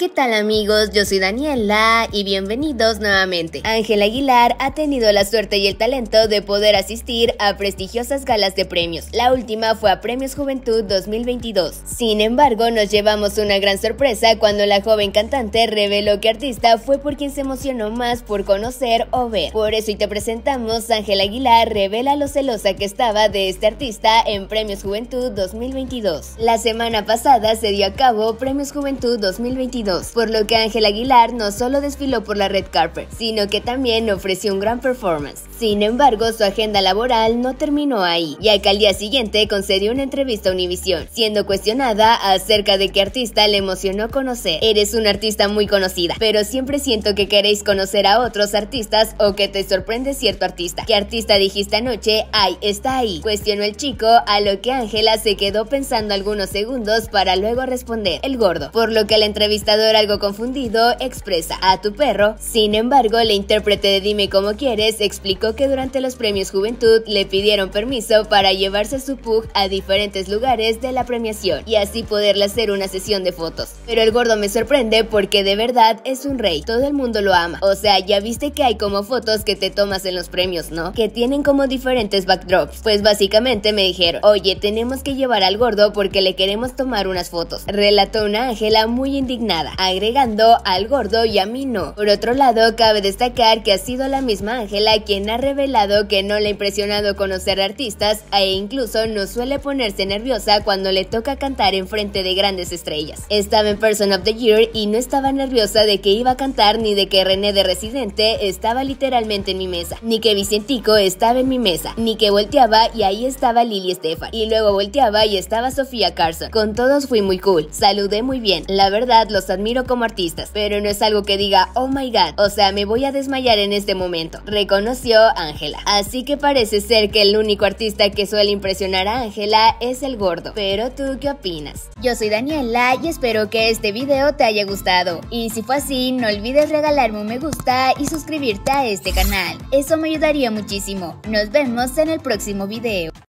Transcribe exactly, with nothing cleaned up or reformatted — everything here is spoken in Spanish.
¿Qué tal amigos? Yo soy Daniela y bienvenidos nuevamente. Ángela Aguilar ha tenido la suerte y el talento de poder asistir a prestigiosas galas de premios. La última fue a Premios Juventud dos mil veintidós. Sin embargo, nos llevamos una gran sorpresa cuando la joven cantante reveló que artista fue por quien se emocionó más por conocer o ver. Por eso hoy te presentamos Ángela Aguilar revela lo celosa que estaba de este artista en Premios Juventud dos mil veintidós. La semana pasada se dio a cabo Premios Juventud dos mil veintidós, por lo que Ángela Aguilar no solo desfiló por la red carpet, sino que también ofreció un gran performance. Sin embargo, su agenda laboral no terminó ahí, ya que al día siguiente concedió una entrevista a Univision, siendo cuestionada acerca de qué artista le emocionó conocer. Eres una artista muy conocida, pero siempre siento que queréis conocer a otros artistas o que te sorprende cierto artista. ¿Qué artista dijiste anoche? ¡Ay, está ahí!, cuestionó el chico, a lo que Ángela se quedó pensando algunos segundos para luego responder: el gordo, por lo que la entrevistadora, algo confundido, expresa: a tu perro. Sin embargo, la intérprete de Dime Cómo Quieres explicó que durante los Premios Juventud le pidieron permiso para llevarse su pug a diferentes lugares de la premiación y así poderle hacer una sesión de fotos. Pero el gordo me sorprende porque de verdad es un rey, todo el mundo lo ama. O sea, ya viste que hay como fotos que te tomas en los premios, ¿no? Que tienen como diferentes backdrops. Pues básicamente me dijeron: oye, tenemos que llevar al gordo porque le queremos tomar unas fotos, relató una Ángela muy indignada, agregando: al gordo y a mí no. Por otro lado, cabe destacar que ha sido la misma Ángela quien ha revelado que no le ha impresionado conocer artistas e incluso no suele ponerse nerviosa cuando le toca cantar en frente de grandes estrellas. Estaba en Person of the Year y no estaba nerviosa de que iba a cantar ni de que René de Residente estaba literalmente en mi mesa, ni que Vicentico estaba en mi mesa, ni que volteaba y ahí estaba Lili Estefan, y luego volteaba y estaba Sofía Carson. Con todos fui muy cool, saludé muy bien, la verdad los admiro como artistas, pero no es algo que diga oh my god, o sea me voy a desmayar en este momento, reconoció Ángela. Así que parece ser que el único artista que suele impresionar a Ángela es el gordo. Pero ¿tú qué opinas? Yo soy Daniela y espero que este video te haya gustado, y si fue así no olvides regalarme un me gusta y suscribirte a este canal, eso me ayudaría muchísimo. Nos vemos en el próximo video.